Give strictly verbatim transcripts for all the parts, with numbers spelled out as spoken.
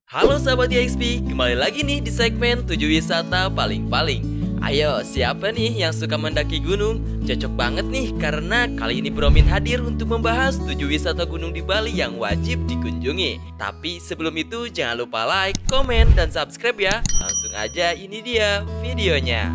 Halo sahabat Y X P, kembali lagi nih di segmen tujuh wisata paling-paling. Ayo, siapa nih yang suka mendaki gunung? Cocok banget nih karena kali ini Bro Min hadir untuk membahas tujuh wisata gunung di Bali yang wajib dikunjungi. Tapi sebelum itu jangan lupa like, komen, dan subscribe ya. Langsung aja, ini dia videonya.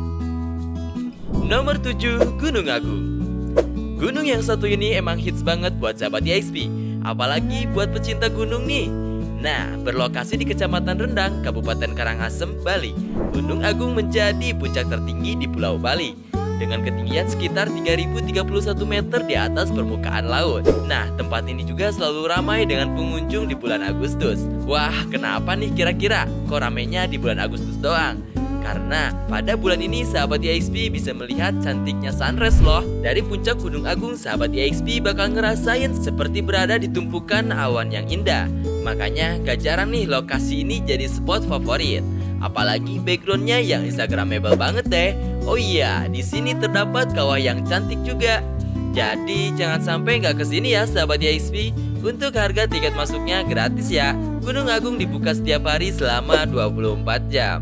Nomor tujuh, Gunung Agung. Gunung yang satu ini emang hits banget buat sahabat Y X P, apalagi buat pecinta gunung nih. Nah, berlokasi di Kecamatan Rendang, Kabupaten Karangasem, Bali, Gunung Agung menjadi puncak tertinggi di Pulau Bali dengan ketinggian sekitar tiga ribu tiga puluh satu meter di atas permukaan laut. Nah, tempat ini juga selalu ramai dengan pengunjung di bulan Agustus. Wah, kenapa nih kira-kira? Kok ramainya di bulan Agustus doang? Karena pada bulan ini sahabat Y X P bisa melihat cantiknya sunrise loh. Dari puncak Gunung Agung, sahabat Y X P bakal ngerasain seperti berada di tumpukan awan yang indah. Makanya gak jarang nih lokasi ini jadi spot favorit. Apalagi backgroundnya yang instagramable banget deh. Oh iya, di sini terdapat kawah yang cantik juga. Jadi jangan sampai gak kesini ya sahabat Y X P. Untuk harga tiket masuknya gratis ya. Gunung Agung dibuka setiap hari selama dua puluh empat jam.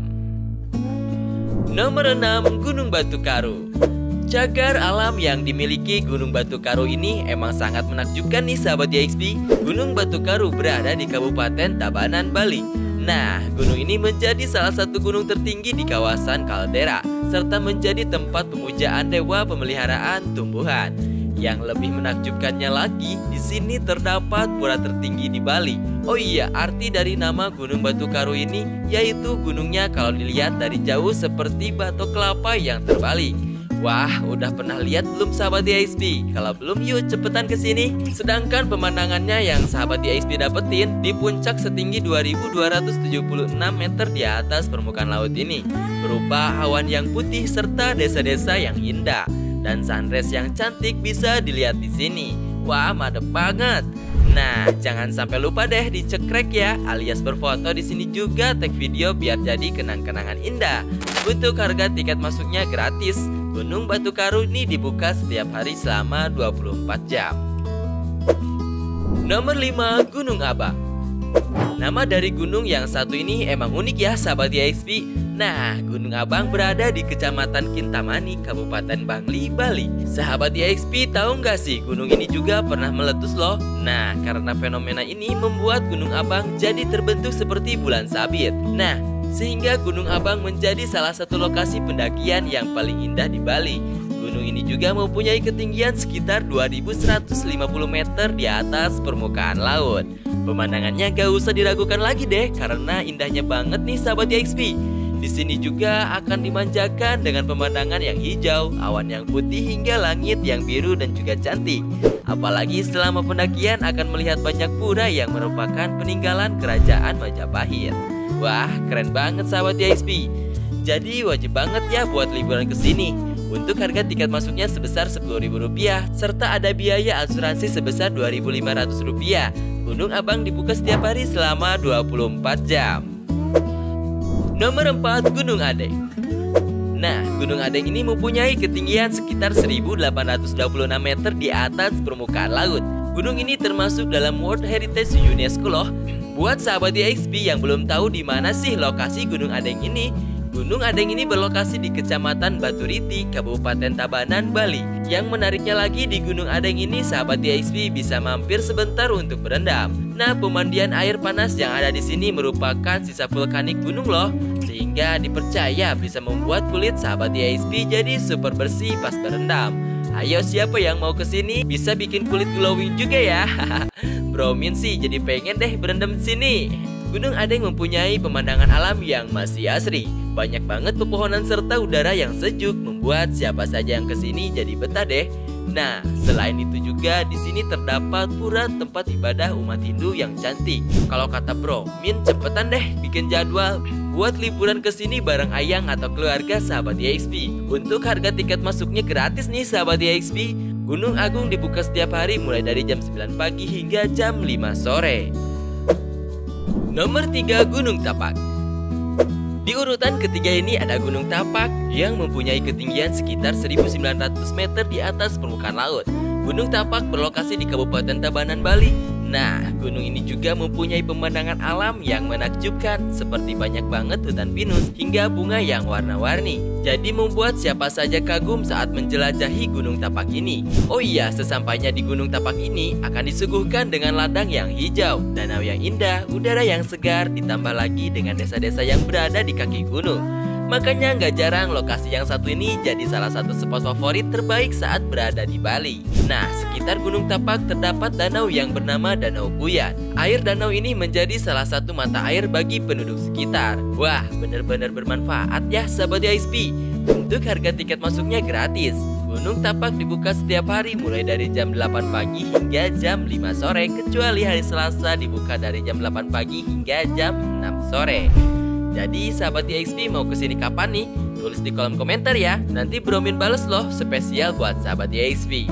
Nomor enam, Gunung Batu Karu. Cagar alam yang dimiliki Gunung Batu Karu ini emang sangat menakjubkan nih sahabat Y X P. Gunung Batu Karu berada di Kabupaten Tabanan, Bali. Nah, gunung ini menjadi salah satu gunung tertinggi di kawasan kaldera, serta menjadi tempat pemujaan dewa pemeliharaan tumbuhan. Yang lebih menakjubkannya lagi, di sini terdapat pura tertinggi di Bali. Oh iya, arti dari nama Gunung Batu Karu ini yaitu gunungnya kalau dilihat dari jauh seperti batok kelapa yang terbalik. Wah, udah pernah lihat belum sahabat Y X P? Kalau belum, yuk cepetan kesini. Sedangkan pemandangannya yang sahabat Y X P dapetin di puncak setinggi dua ribu dua ratus tujuh puluh enam meter di atas permukaan laut ini, berupa awan yang putih serta desa-desa yang indah. Dan sunrise yang cantik bisa dilihat di sini. Wah, mantep banget. Nah, jangan sampai lupa deh dicekrek ya, alias berfoto di sini juga, tag video biar jadi kenang-kenangan indah. Untuk harga tiket masuknya gratis. Gunung Batu Karu ini dibuka setiap hari selama dua puluh empat jam. Nomor lima, Gunung Abang. Nama dari gunung yang satu ini emang unik ya sahabat Y X P. Nah, Gunung Abang berada di Kecamatan Kintamani, Kabupaten Bangli, Bali. Sahabat Y X P tahu nggak sih gunung ini juga pernah meletus loh. Nah, karena fenomena ini membuat Gunung Abang jadi terbentuk seperti bulan sabit. Nah, sehingga Gunung Abang menjadi salah satu lokasi pendakian yang paling indah di Bali. Gunung ini juga mempunyai ketinggian sekitar dua ribu seratus lima puluh meter di atas permukaan laut. Pemandangannya gak usah diragukan lagi deh karena indahnya banget nih sahabat Y X P. Di sini juga akan dimanjakan dengan pemandangan yang hijau, awan yang putih hingga langit yang biru dan juga cantik. Apalagi selama pendakian akan melihat banyak pura yang merupakan peninggalan kerajaan Majapahit. Wah, keren banget sahabat Y X P. Jadi wajib banget ya buat liburan ke sini. Untuk harga tiket masuknya sebesar sepuluh ribu rupiah serta ada biaya asuransi sebesar dua ribu lima ratus rupiah. Gunung Abang dibuka setiap hari selama dua puluh empat jam. Nomor empat, Gunung Adeng. Nah, Gunung Adeng ini mempunyai ketinggian sekitar seribu delapan ratus dua puluh enam meter di atas permukaan laut. Gunung ini termasuk dalam World Heritage UNESCO loh. Buat sahabat Y X P yang belum tahu di mana sih lokasi Gunung Adeng ini, Gunung Adeng ini berlokasi di Kecamatan Baturiti, Kabupaten Tabanan, Bali. Yang menariknya lagi di Gunung Adeng ini, sahabat Y X P bisa mampir sebentar untuk berendam. Nah, pemandian air panas yang ada di sini merupakan sisa vulkanik gunung loh, sehingga dipercaya bisa membuat kulit sahabat Y X P jadi super bersih pas berendam. Ayo, siapa yang mau kesini bisa bikin kulit glowing juga ya. Bro Min sih jadi pengen deh berendam di sini. Gunung Adeng mempunyai pemandangan alam yang masih asri. Banyak banget pepohonan serta udara yang sejuk membuat siapa saja yang kesini jadi betah deh. Nah, selain itu juga di sini terdapat pura tempat ibadah umat Hindu yang cantik. Kalau kata Bro Min, cepetan deh bikin jadwal buat liburan ke sini bareng ayang atau keluarga sahabat Y X P. Untuk harga tiket masuknya gratis nih sahabat Y X P. Gunung Agung dibuka setiap hari mulai dari jam sembilan pagi hingga jam lima sore. Nomor tiga, Gunung Tapak. Di urutan ketiga ini ada Gunung Tapak yang mempunyai ketinggian sekitar seribu sembilan ratus meter di atas permukaan laut. Gunung Tapak berlokasi di Kabupaten Tabanan, Bali. Nah, gunung ini juga mempunyai pemandangan alam yang menakjubkan, seperti banyak banget hutan pinus hingga bunga yang warna-warni. Jadi membuat siapa saja kagum saat menjelajahi Gunung Tapak ini. Oh iya, sesampainya di Gunung Tapak ini akan disuguhkan dengan ladang yang hijau, danau yang indah, udara yang segar, ditambah lagi dengan desa-desa yang berada di kaki gunung. Makanya nggak jarang lokasi yang satu ini jadi salah satu spot favorit terbaik saat berada di Bali. Nah, sekitar Gunung Tapak terdapat danau yang bernama Danau Buyan. Air danau ini menjadi salah satu mata air bagi penduduk sekitar. Wah, benar-benar bermanfaat ya sahabat I S P. Untuk harga tiket masuknya gratis. Gunung Tapak dibuka setiap hari mulai dari jam delapan pagi hingga jam lima sore, kecuali hari Selasa dibuka dari jam delapan pagi hingga jam enam sore. Jadi sahabat I X P mau kesini kapan nih? Tulis di kolom komentar ya. Nanti Bromin bales loh, spesial buat sahabat I X P.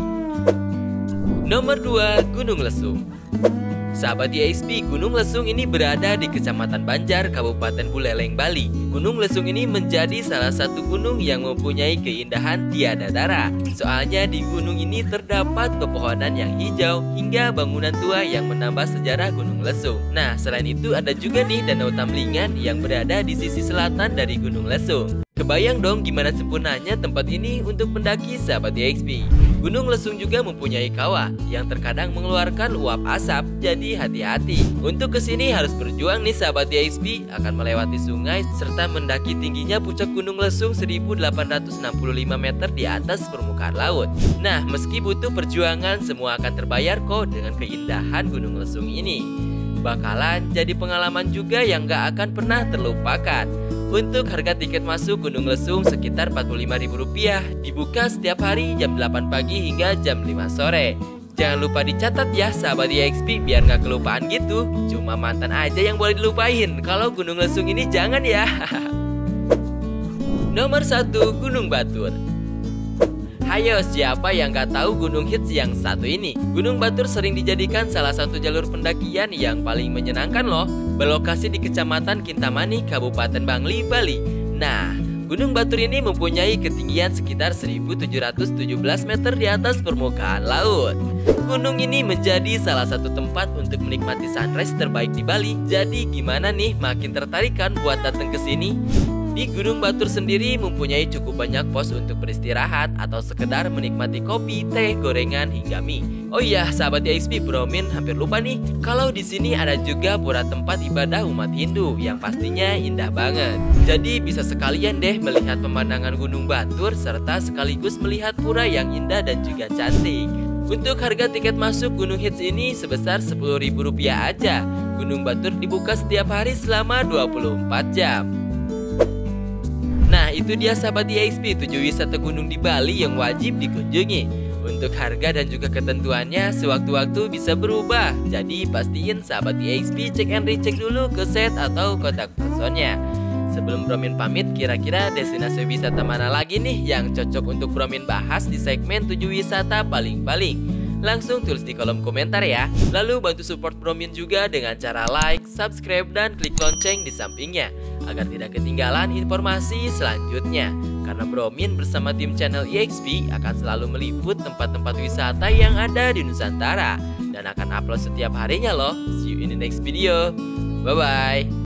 Nomor dua, Gunung Lesung. Sahabat I X P, Gunung Lesung ini berada di Kecamatan Banjar, Kabupaten Buleleng, Bali. Gunung Lesung ini menjadi salah satu gunung yang mempunyai keindahan tiada tara. Soalnya di gunung ini terdapat pepohonan yang hijau hingga bangunan tua yang menambah sejarah Gunung Lesung. Nah, selain itu ada juga nih Danau Tamlingan yang berada di sisi selatan dari Gunung Lesung. Kebayang dong gimana sempurnanya tempat ini untuk mendaki sahabat I X P. Gunung Lesung juga mempunyai kawah yang terkadang mengeluarkan uap asap, jadi hati-hati. Untuk kesini harus berjuang nih sahabat I X P, akan melewati sungai serta mendaki tingginya puncak Gunung Lesung seribu delapan ratus enam puluh lima meter di atas permukaan laut. Nah, meski butuh perjuangan, semua akan terbayar kok dengan keindahan Gunung Lesung ini. Bakalan jadi pengalaman juga yang gak akan pernah terlupakan. Untuk harga tiket masuk Gunung Lesung sekitar empat puluh lima ribu rupiah, dibuka setiap hari jam delapan pagi hingga jam lima sore. Jangan lupa dicatat ya sahabat I X P biar gak kelupaan gitu. Cuma mantan aja yang boleh dilupain, kalau Gunung Lesung ini jangan ya. Nomor satu, Gunung Batur. Hayo, siapa yang gak tahu gunung hits yang satu ini? Gunung Batur sering dijadikan salah satu jalur pendakian yang paling menyenangkan loh. Berlokasi di Kecamatan Kintamani, Kabupaten Bangli, Bali. Nah, Gunung Batur ini mempunyai ketinggian sekitar seribu tujuh ratus tujuh belas meter di atas permukaan laut. Gunung ini menjadi salah satu tempat untuk menikmati sunrise terbaik di Bali. Jadi gimana nih, makin tertarik kan buat datang ke sini? Di Gunung Batur sendiri mempunyai cukup banyak pos untuk beristirahat atau sekedar menikmati kopi, teh, gorengan, hingga mie. Oh iya, sahabat I X P, Bromin hampir lupa nih. Kalau di sini ada juga pura tempat ibadah umat Hindu yang pastinya indah banget. Jadi bisa sekalian deh melihat pemandangan Gunung Batur serta sekaligus melihat pura yang indah dan juga cantik. Untuk harga tiket masuk Gunung Hits ini sebesar sepuluh ribu rupiah aja. Gunung Batur dibuka setiap hari selama dua puluh empat jam. Nah, itu dia sahabat I X P, tujuh wisata gunung di Bali yang wajib dikunjungi. Untuk harga dan juga ketentuannya sewaktu-waktu bisa berubah. Jadi pastiin sahabat I X P cek and recheck dulu ke set atau kontak personnya. Sebelum Bromin pamit, kira-kira destinasi wisata mana lagi nih yang cocok untuk Bromin bahas di segmen tujuh wisata paling-paling? Langsung tulis di kolom komentar ya. Lalu bantu support Bromin juga dengan cara like, subscribe, dan klik lonceng di sampingnya agar tidak ketinggalan informasi selanjutnya. Karena Bromin bersama tim channel I X P akan selalu meliput tempat-tempat wisata yang ada di Nusantara dan akan upload setiap harinya loh. See you in the next video. Bye-bye.